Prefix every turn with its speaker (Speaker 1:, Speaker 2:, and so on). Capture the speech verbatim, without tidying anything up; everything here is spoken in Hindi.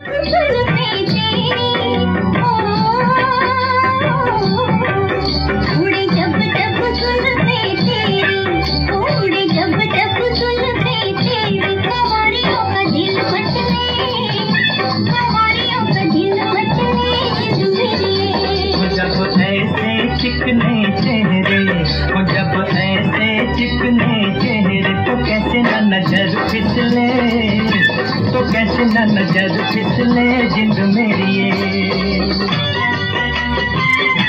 Speaker 1: चिकने चेहरे हो जब ऐसे चिकने चेहरे तो कैसे न नजर फिसले तो कैसे न नजर फिसले जिंद मेरी ये